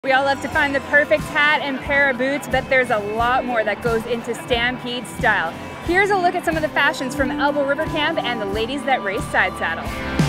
We all love to find the perfect hat and pair of boots, but there's a lot more that goes into Stampede style. Here's a look at some of the fashions from Elbow River Camp and the ladies that race side saddle.